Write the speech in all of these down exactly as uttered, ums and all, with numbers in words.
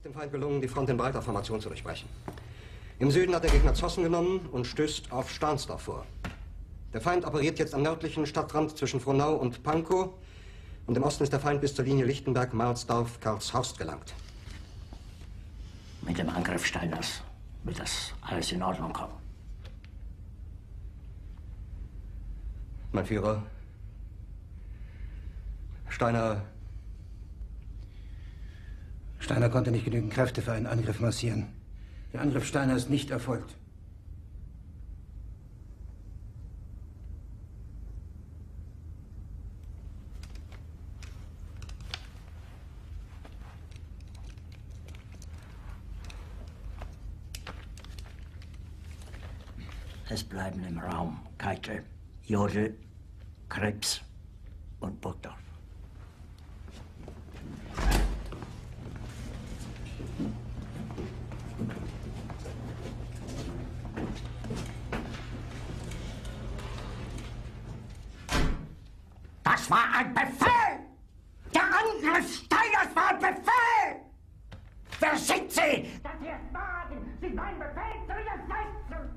Dem Feind gelungen, die Front in breiter Formation zu durchbrechen. Im Süden hat der Gegner Zossen genommen und stößt auf Stahnsdorf vor. Der Feind operiert jetzt am nördlichen Stadtrand zwischen Frohnau und Pankow und im Osten ist der Feind bis zur Linie Lichtenberg-Marsdorf-Karlshorst gelangt. Mit dem Angriff Steiners wird das alles in Ordnung kommen. Mein Führer, Steiner... Steiner konnte nicht genügend Kräfte für einen Angriff massieren. Der Angriff Steiner ist nicht erfolgt. Es bleiben im Raum Keitel, Jodl, Krebs und Burgdorf. Das war ein Befehl! Der Angriff Steiners war ein Befehl! Wer sind Sie, dass Sie es wagen, sich meinen Befehl zu widersetzen?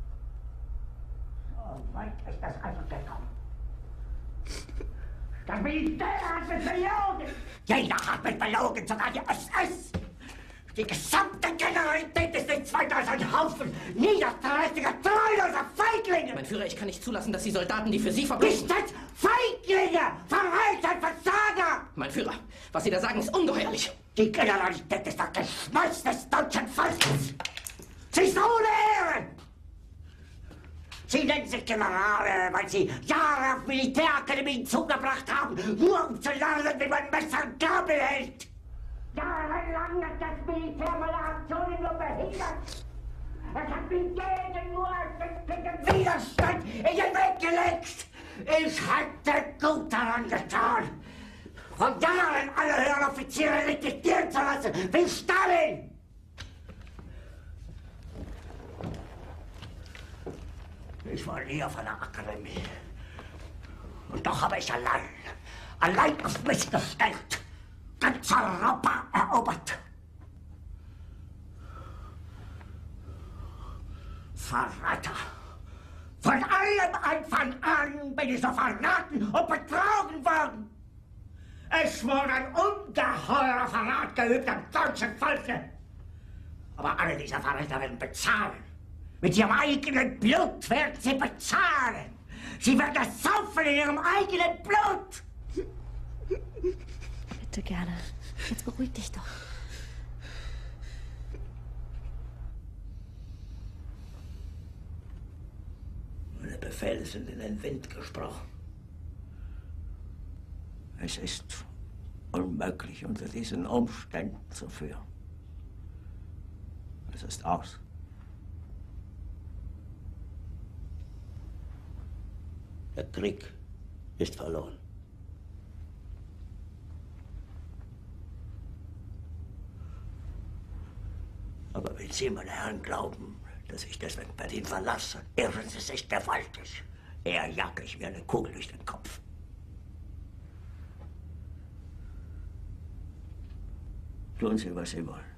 So weit ist das also gekommen. Das Militär hat mich belogen! Jeder hat mich belogen, sogar die S S! Die gesamte Generalität ist nichts weiter als ein Haufen niederträchtiger, treuloser Feiglinge! Mein Führer, ich kann nicht zulassen, dass die Soldaten, die für Sie verbrechen... Nicht als Feiglinge! Verreiter, Versager! Mein Führer, was Sie da sagen, ist ungeheuerlich. Die Generalität ist das Geschmolz des deutschen Volkes! Sie ist ohne Ehre! Sie nennen sich Generale, weil Sie Jahre auf Militärakademien zugebracht haben, nur um zu lernen, wie man Messer und Gabel hält! Jahrelang hat das Militär meine Aktionen nur behindert. Es hat mich jeden nur gegen Widerstand in den Weg gelegt. Ich hatte gut daran getan, von Jahren alle höheren Offiziere liquidieren zu lassen, wie Stalin. Ich war nie auf einer Akademie. Und doch habe ich allein, allein auf mich gestellt, ganz Europa erobert. Verräter! Von allem Anfang an bin ich so verraten und betrogen worden. Es wurde ein ungeheurer Verrat geübt am deutschen Volke. Aber alle diese Verräter werden bezahlen. Mit ihrem eigenen Blut werden sie bezahlen. Sie werden das saufen in ihrem eigenen Blut. Bitte gerne. Jetzt beruhig dich doch. Meine Befehle sind in den Wind gesprochen. Es ist unmöglich, unter diesen Umständen zu führen. Es ist aus. Der Krieg ist verloren. Aber wenn Sie, meine Herren, glauben, dass ich deswegen Berlin verlasse, irren Sie sich gewaltig. Eher jage ich mir eine Kugel durch den Kopf. Tun Sie, was Sie wollen.